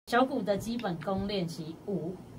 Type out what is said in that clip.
小鼓的基本功练习5，